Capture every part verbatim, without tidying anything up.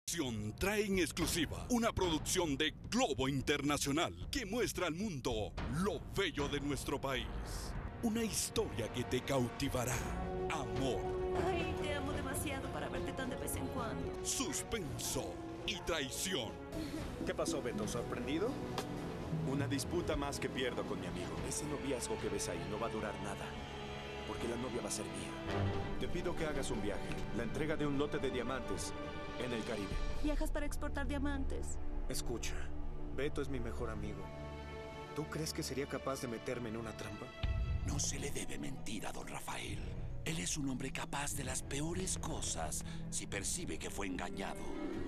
Trae en exclusiva una producción de Globo Internacional que muestra al mundo lo bello de nuestro país. Una historia que te cautivará. Amor. Ay, te amo demasiado para verte tan de vez en cuando. Suspenso y traición. ¿Qué pasó, Beto? ¿Sorprendido? Una disputa más que pierdo con mi amigo. Ese noviazgo que ves ahí no va a durar nada, porque la novia va a ser mía. Te pido que hagas un viaje, la entrega de un lote de diamantes en el Caribe. ¿Viajas para exportar diamantes? Escucha, Beto es mi mejor amigo. ¿Tú crees que sería capaz de meterme en una trampa? No se le debe mentir a don Rafael. Él es un hombre capaz de las peores cosas si percibe que fue engañado.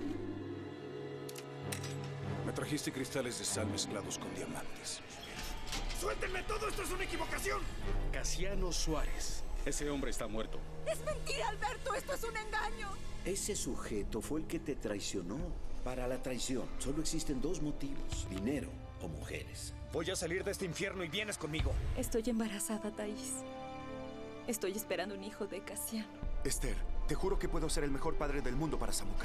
Me trajiste cristales de sal mezclados con diamantes. ¡Suéltenme! ¡Todo esto es una equivocación! Casiano Suárez. Ese hombre está muerto. ¡Es mentira, Alberto! ¡Esto es un engaño! Ese sujeto fue el que te traicionó. Para la traición solo existen dos motivos: dinero o mujeres. Voy a salir de este infierno y vienes conmigo. Estoy embarazada, Thaís. Estoy esperando un hijo de Casiano. Esther, te juro que puedo ser el mejor padre del mundo para Samuca.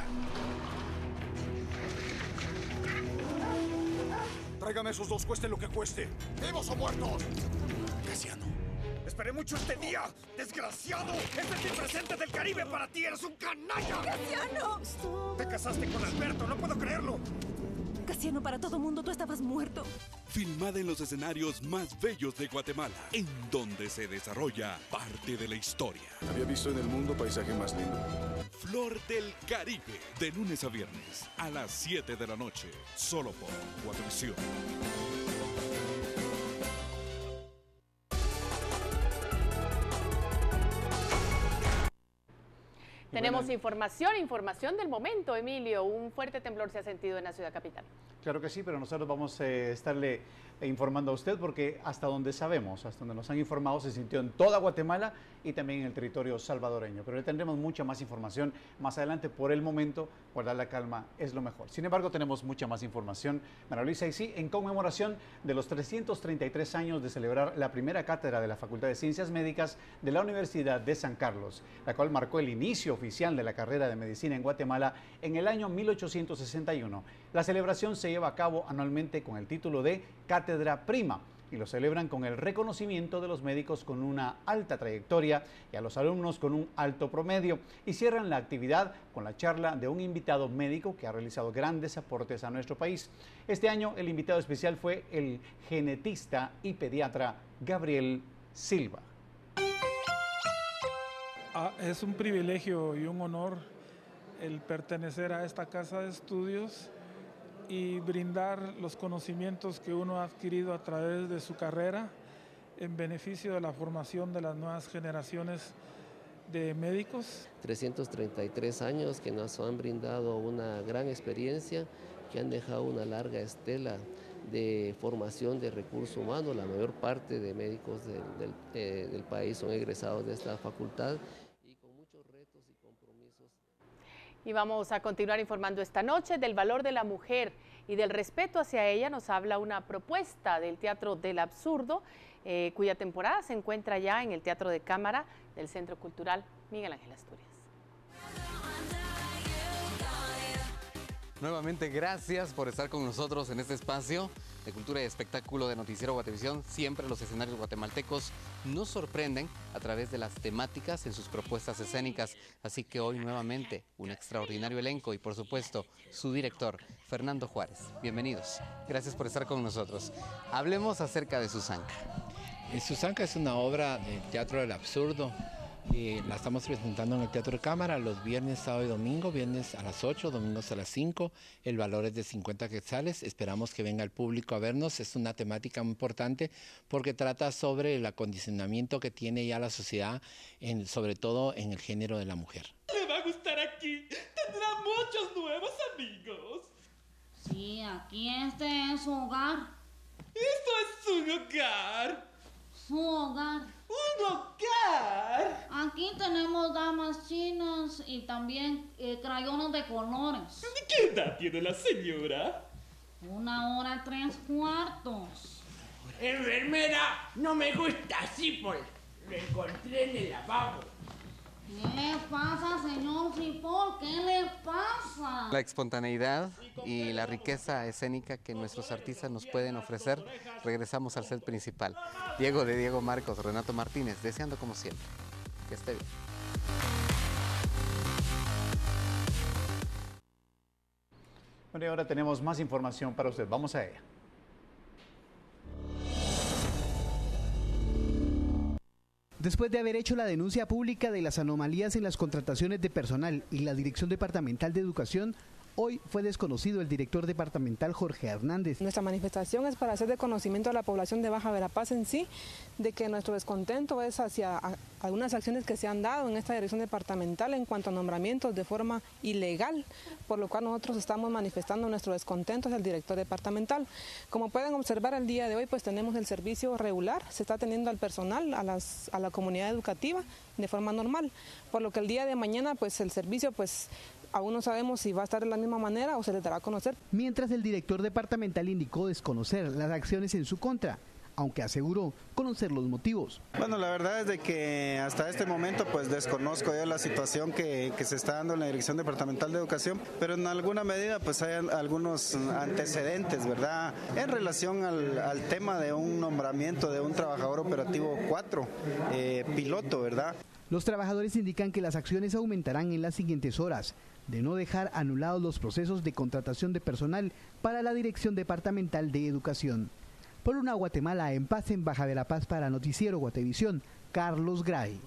Tráigame esos dos, cueste lo que cueste. ¡Vivos o muertos! Casiano. ¡Esperé mucho este día! ¡Desgraciado! ¡Este es el presente del Caribe para ti! ¡Eres un canalla! ¡Casiano! ¡Te casaste con Alberto! ¡No puedo creerlo! Casiano, para todo mundo tú estabas muerto. Filmada en los escenarios más bellos de Guatemala, en donde se desarrolla parte de la historia. Había visto en el mundo paisaje más lindo. Flor del Caribe, de lunes a viernes, a las siete de la noche, solo por Guatevisión. Tenemos información, información del momento, Emilio. Un fuerte temblor se ha sentido en la ciudad capital. Claro que sí, pero nosotros vamos a estarle informando a usted porque hasta donde sabemos, hasta donde nos han informado, se sintió en toda Guatemala y también en el territorio salvadoreño. Pero le tendremos mucha más información más adelante. Por el momento, guardar la calma es lo mejor. Sin embargo, tenemos mucha más información, María Luisa, y sí, en conmemoración de los trescientos treinta y tres años de celebrar la primera cátedra de la Facultad de Ciencias Médicas de la Universidad de San Carlos, la cual marcó el inicio oficial de la carrera de medicina en Guatemala en el año mil ochocientos sesenta y uno. La celebración se lleva a cabo anualmente con el título de Cátedra Prima y lo celebran con el reconocimiento de los médicos con una alta trayectoria y a los alumnos con un alto promedio, y cierran la actividad con la charla de un invitado médico que ha realizado grandes aportes a nuestro país. Este año el invitado especial fue el genetista y pediatra Gabriel Silva. Ah, es un privilegio y un honor el pertenecer a esta casa de estudios y brindar los conocimientos que uno ha adquirido a través de su carrera en beneficio de la formación de las nuevas generaciones de médicos. trescientos treinta y tres años que nos han brindado una gran experiencia, que han dejado una larga estela de formación de recurso humano. La mayor parte de médicos del, del, eh, del país son egresados de esta facultad. Y vamos a continuar informando esta noche del valor de la mujer y del respeto hacia ella. Nos habla una propuesta del Teatro del Absurdo, eh, cuya temporada se encuentra ya en el Teatro de Cámara del Centro Cultural Miguel Ángel Asturias. Nuevamente, gracias por estar con nosotros en este espacio de cultura y espectáculo de Noticiero Guatevisión. Siempre los escenarios guatemaltecos nos sorprenden a través de las temáticas en sus propuestas escénicas. Así que hoy nuevamente un extraordinario elenco y por supuesto su director, Fernando Juárez. Bienvenidos. Gracias por estar con nosotros. Hablemos acerca de Susanka. Susanka es una obra del Teatro del Absurdo. Y la estamos presentando en el Teatro de Cámara los viernes, sábado y domingo, viernes a las ocho, domingos a las cinco, el valor es de cincuenta quetzales, esperamos que venga el público a vernos, es una temática muy importante porque trata sobre el acondicionamiento que tiene ya la sociedad, en, sobre todo en el género de la mujer. Le va a gustar aquí, tendrá muchos nuevos amigos. Sí, aquí este es su hogar. Esto es un hogar. Su hogar. ¡Un hogar! Aquí tenemos damas chinas y también eh, crayones de colores. ¿Qué edad tiene la señora? Una hora tres cuartos. Enfermera, no me gusta así, Paul. Lo encontré en el lavabo. ¿Qué le pasa, señor Cipoll? ¿Qué le pasa? La espontaneidad y la riqueza escénica que nuestros artistas nos pueden ofrecer. Regresamos al set principal. Diego de Diego Marcos, Renato Martínez, deseando como siempre que esté bien. Bueno, y ahora tenemos más información para usted. Vamos a ella. Después de haber hecho la denuncia pública de las anomalías en las contrataciones de personal y la Dirección Departamental de Educación, hoy fue desconocido el director departamental Jorge Hernández. Nuestra manifestación es para hacer de conocimiento a la población de Baja Verapaz en sí, de que nuestro descontento es hacia algunas acciones que se han dado en esta dirección departamental en cuanto a nombramientos de forma ilegal, por lo cual nosotros estamos manifestando nuestro descontento hacia el director departamental. Como pueden observar, el día de hoy pues tenemos el servicio regular, se está atendiendo al personal, a, las, a la comunidad educativa de forma normal, por lo que el día de mañana pues el servicio pues aún no sabemos si va a estar de la misma manera o se les dará a conocer. Mientras el director departamental indicó desconocer las acciones en su contra, aunque aseguró conocer los motivos. Bueno, la verdad es de que hasta este momento pues desconozco yo la situación que, que se está dando en la Dirección Departamental de Educación, pero en alguna medida pues hay algunos antecedentes, ¿verdad? En relación al, al tema de un nombramiento de un trabajador operativo cuatro, eh, piloto, ¿verdad? Los trabajadores indican que las acciones aumentarán en las siguientes horas, de no dejar anulados los procesos de contratación de personal para la Dirección Departamental de Educación. Por una Guatemala en paz en Baja Verapaz para Noticiero Guatevisión, Carlos Gray.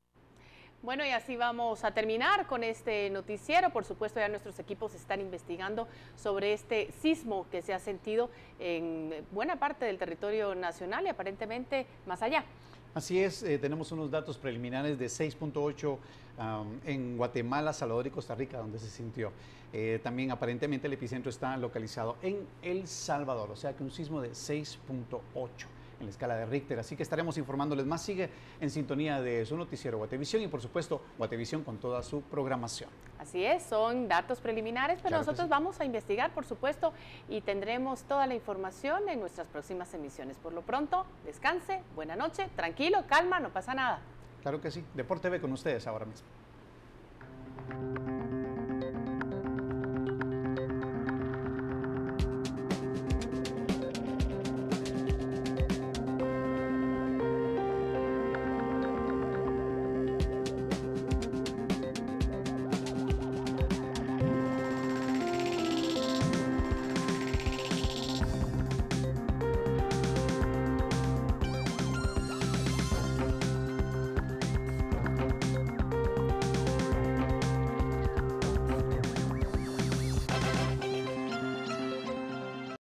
Bueno, y así vamos a terminar con este noticiero. Por supuesto, ya nuestros equipos están investigando sobre este sismo que se ha sentido en buena parte del territorio nacional y aparentemente más allá. Así es, eh, tenemos unos datos preliminares de seis punto ocho um, en Guatemala, Salvador y Costa Rica, donde se sintió. Eh, también aparentemente el epicentro está localizado en El Salvador, o sea que un sismo de seis punto ocho en la escala de Richter. Así que estaremos informándoles más. Sigue en sintonía de su noticiero Guatevisión y por supuesto Guatevisión con toda su programación. Así es, son datos preliminares, pero claro, nosotros sí vamos a investigar, por supuesto, y tendremos toda la información en nuestras próximas emisiones. Por lo pronto, descanse, buena noche, tranquilo, calma, no pasa nada. Claro que sí. Deporte T V con ustedes ahora mismo.